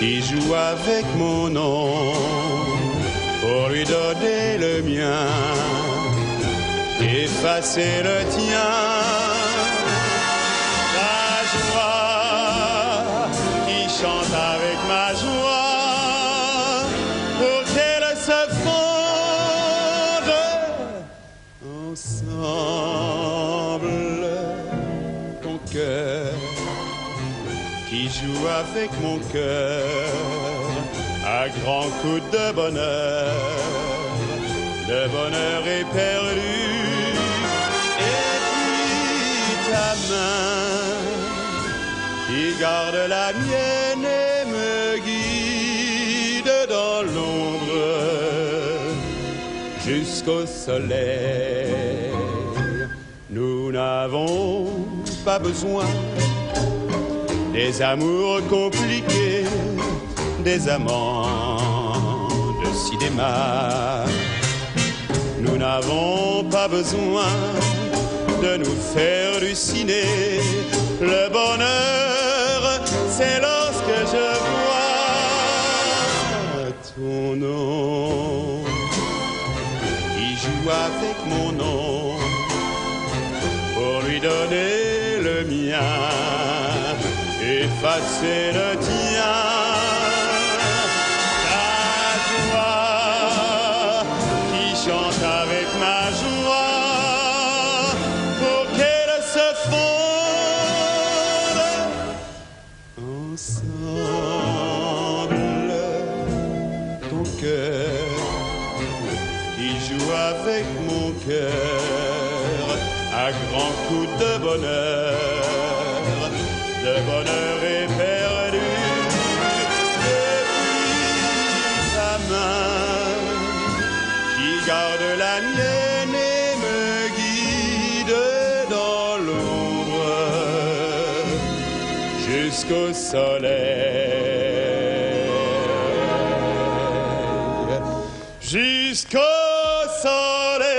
qui joue avec mon nom pour lui donner le mien, effacer le tien. La joie qui chante avec ma joie pour qu'elle se fonde ensemble. Ton cœur qui joue avec mon cœur à grands coups de bonheur éperdu. Et puis ta main qui garde la mienne et me guide dans l'ombre jusqu'au soleil. Nous n'avons pas besoin des amours compliqués, des amants de cinéma. Nous n'avons pas besoin de nous faire halluciner. Le bonheur, c'est lorsque je vois ton nom qui joue avec mon nom pour lui donner le mien, effacer le tien. Chante avec ma joie pour qu'elle se fonde ensemble. Ton cœur qui joue avec mon cœur à grands coups de bonheur éperdu. Depuis ta main qui garde la mienne et me guide dans l'ombre jusqu'au soleil, jusqu'au soleil.